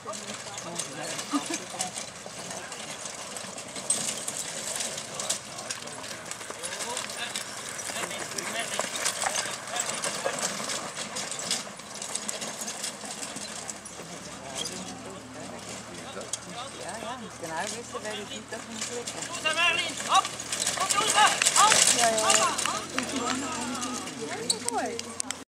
Ja, moet genau wissen, welche Seite auf dem Blick ist. Raus, Merlin! Hopp! Kommt raus! Auf! Ja, ja.